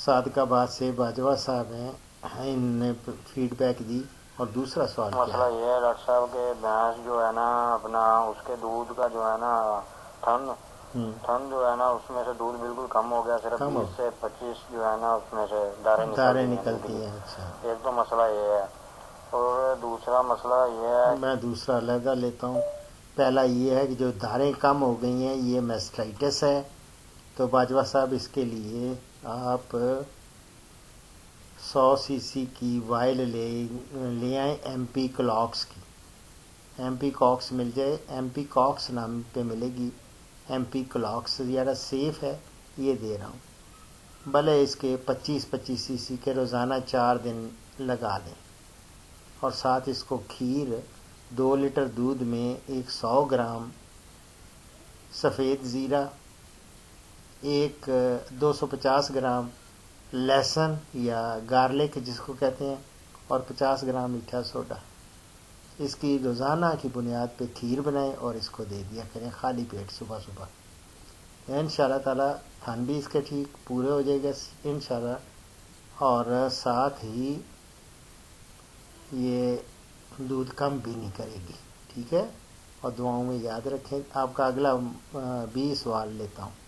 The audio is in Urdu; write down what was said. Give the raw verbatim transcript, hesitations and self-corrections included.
صادقہ باد سے باجوہ صاحب ہیں، ان نے فیڈ بیک دی۔ اور دوسرا سوال کیا مسئلہ یہ ہے ڈاکٹر صاحب کہ بھینس جو ہے نا اپنا اس کے دودھ کا جو ہے نا تھن تھن جو ہے نا اس میں سے دودھ بالکل کم ہو گیا، صرف بیس سے پچیس جو ہے نا اس میں سے داریں داریں نکلتی ہیں؟ اچھا، ایک تو مسئلہ یہ ہے، اور دوسرا مسئلہ یہ ہے، میں دوسرا علیحدہ لیتا ہوں۔ پہلا یہ ہے کہ جو داریں کم ہو گئی ہیں یہ میسٹائٹس ہے، تو باجوہ صاحب اس کے لیے آپ سو سی سی کی وائل لے لے آئیں ایم پی کلاکس کی، ایم پی کاکس مل جائے، ایم پی کاکس نام پہ ملے گی، ایم پی کلاکس زیادہ سیف ہے، یہ دے رہا ہوں۔ بھلے اس کے پچیس پچیس سی سی کے روزانہ چار دن لگا لیں، اور ساتھ اس کو کھیر، دو لیٹر دودھ میں ایک سو گرام سفید زیرہ، ایک دو سو پچاس گرام لہسن یا گارلک جس کو کہتے ہیں، اور پچاس گرام میٹھا سوڈا، اس کی روزانہ کی بنیاد پہ کھیر بنائیں اور اس کو دے دیا کریں خالی پیٹ صبح صبح۔ ان شاء اللہ تعالیٰ تھن بھی اس کے ٹھیک پورے ہو جائے گا انشاءاللہ، اور ساتھ ہی یہ دودھ کم بھی نہیں کرے گی، ٹھیک ہے؟ اور دعاؤں میں یاد رکھیں۔ آپ کا اگلا بھی سوال لیتا ہوں۔